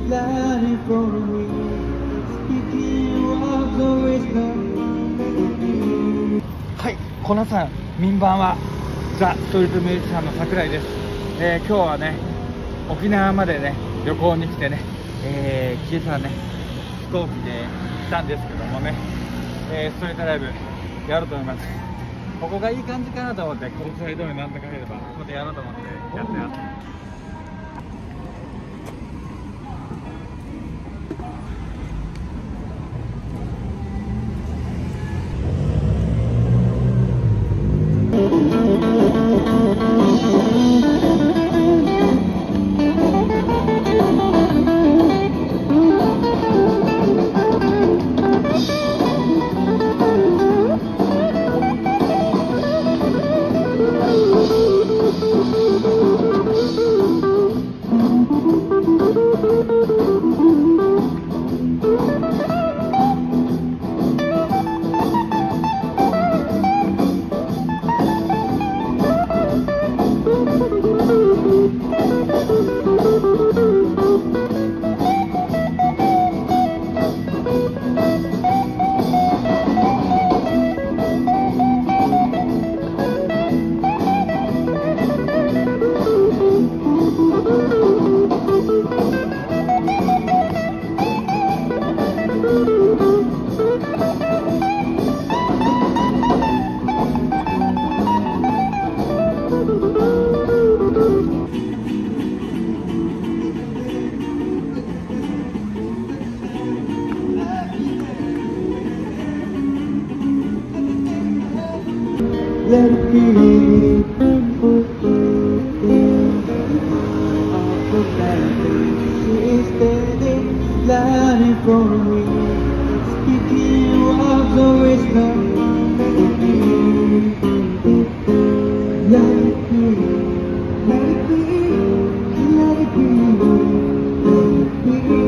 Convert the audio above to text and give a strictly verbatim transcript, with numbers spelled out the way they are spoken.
lighting for me, speaking of the wisdom. はい、こなさん、民番はザ・ストリートミュージシャンの桜井です。えー、今日はね、沖縄までね、旅行に来てね、えー、今朝ね、飛行機で来たんですけどもね、えー、ストリートライブやろうと思います。ここがいい感じかなと思って、国際通りなんとかければ、ここでやろうと思ってやってます。 Let it be lighting for me, speaking of the wisdom. Let it be, let it be, let it be, let it be.